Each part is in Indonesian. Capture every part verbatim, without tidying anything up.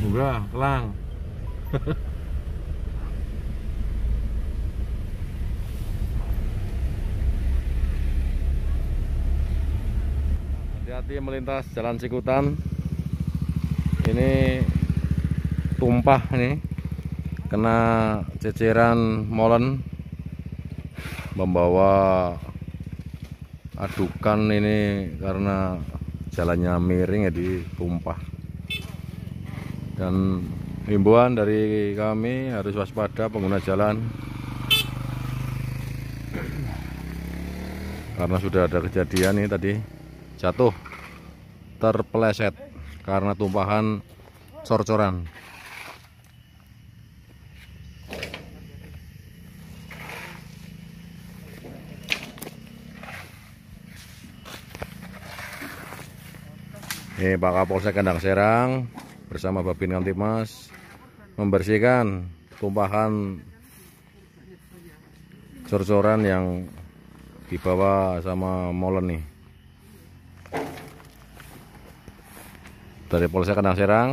Enggak, kelang. Hati-hati melintas jalan Sikutan. Ini tumpah nih, kena ceceran molen membawa adukan ini karena jalannya miring jadi tumpah. Dan himbauan dari kami harus waspada pengguna jalan karena sudah ada kejadian nih tadi jatuh terpeleset karena tumpahan cor-coran. Ini Pak Kapolsek Kendang Serang bersama Babin Kamtibmas membersihkan tumpahan cor-coran yang dibawa sama molen nih. Dari Polsek Kendang Serang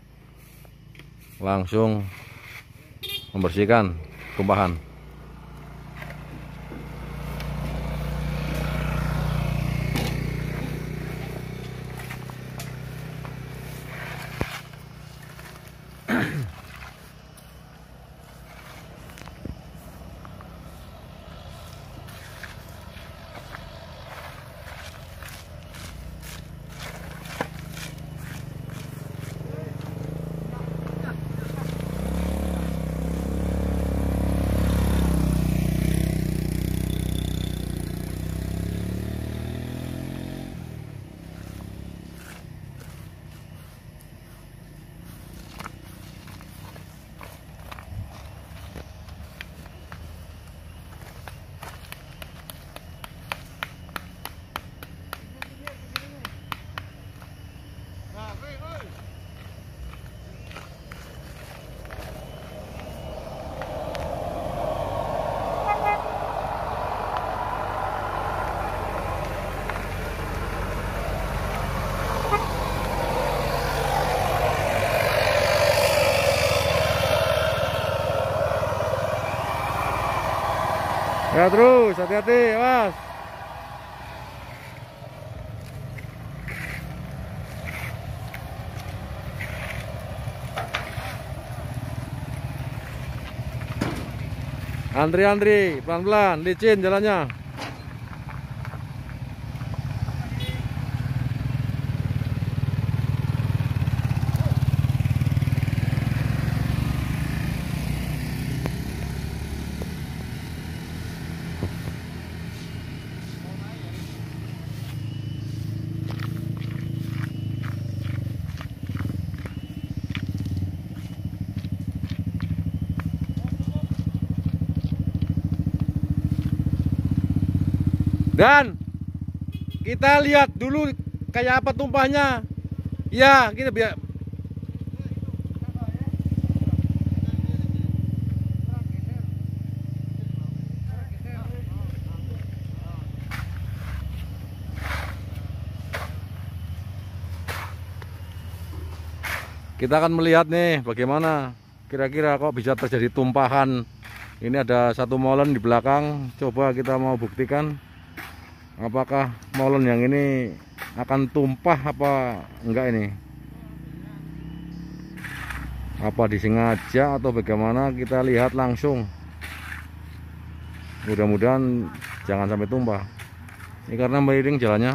langsung membersihkan tumpahan. Ya terus, hati-hati, awas. Antri-antri, pelan-pelan, licin jalannya. Dan kita lihat dulu kayak apa tumpahnya. Ya, kita biar kita akan melihat nih bagaimana kira-kira kok bisa terjadi tumpahan. Ini ada satu molen di belakang. Coba kita mau buktikan apakah molen yang ini akan tumpah apa enggak ini. Apa disengaja atau bagaimana, kita lihat langsung. Mudah-mudahan jangan sampai tumpah. Ini karena miring jalannya.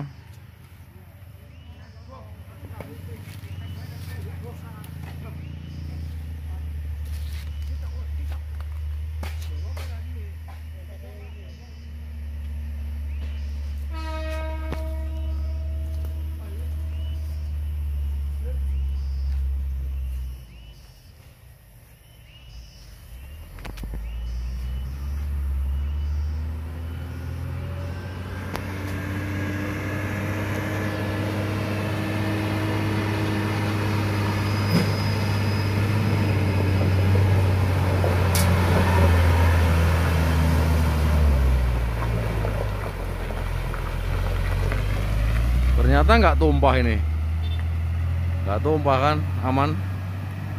Ternyata nggak tumpah ini, nggak tumpah kan, aman.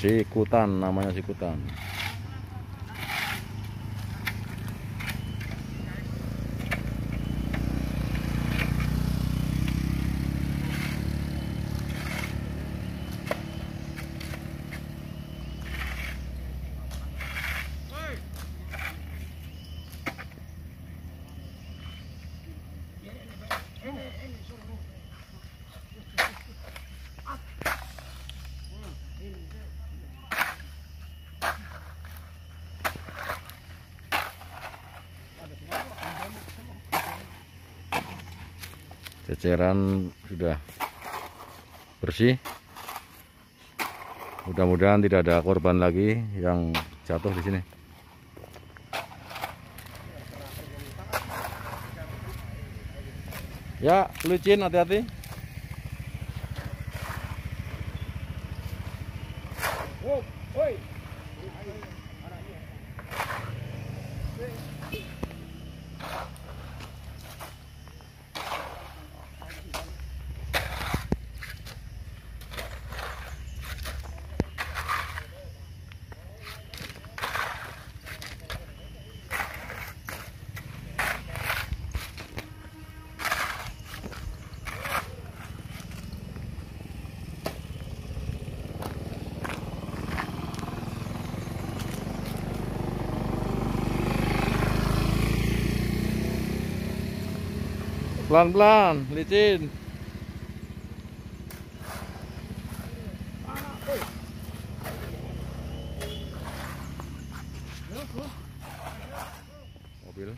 Sikutan, namanya sikutan. Ceceran sudah bersih. Mudah-mudahan tidak ada korban lagi yang jatuh di sini. Ya, licin, hati-hati. Pelan-pelan, licin. Mobil.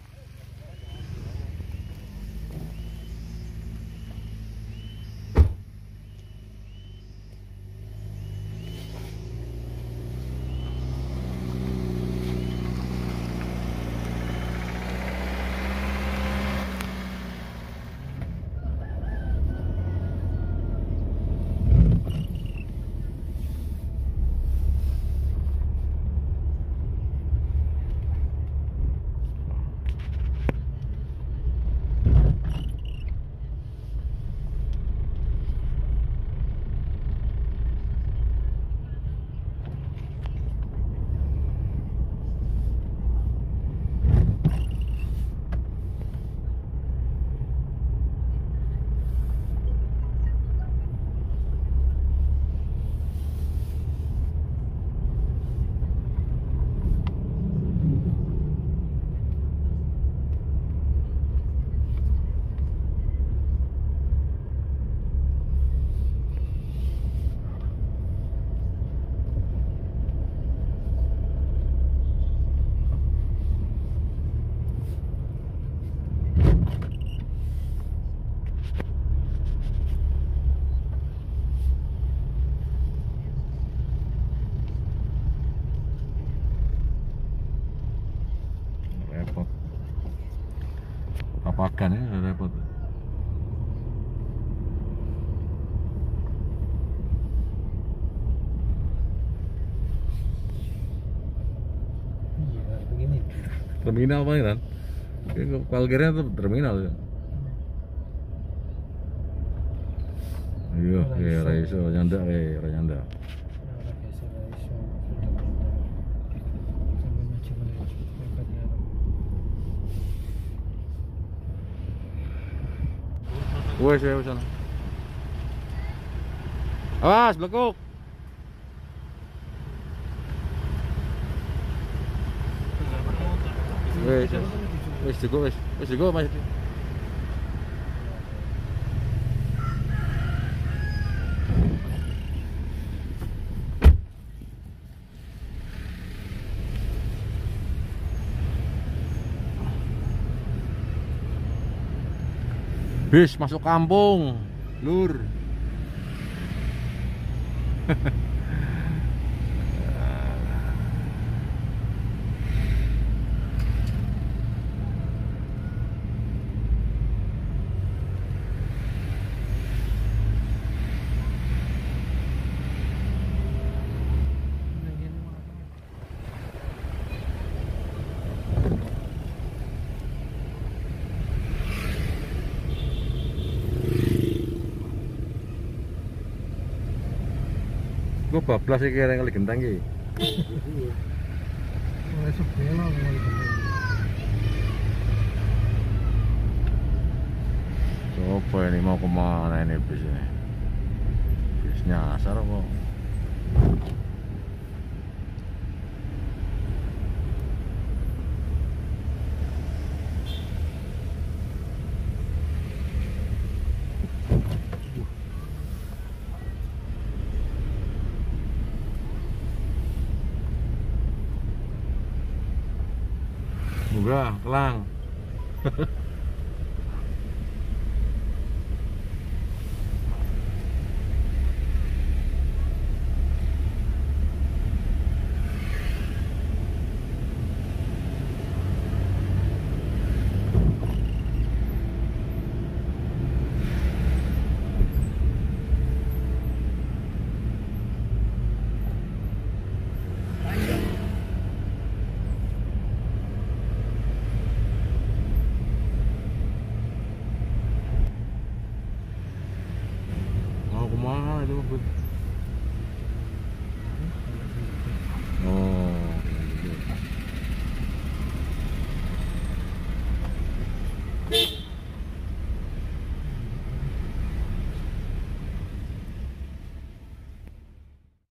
Pakan ya, repot. Iya, begini. Terminal apa ya kan? Parkirnya tuh terminal ya. Iya, iya, raiso nyanda, eh, nyanda. Wes, wes sana. Awas, blekuk. Wes, wes cukup, wes, wes cukup mas. Bis masuk kampung, lur. Iku bablas iki arek kali genteng iki. Mulai sebelo mulai genteng. Coba ini mau kemana ini bis ini? Bis nyasar kok. Udah, kelang. Mau kemana itu?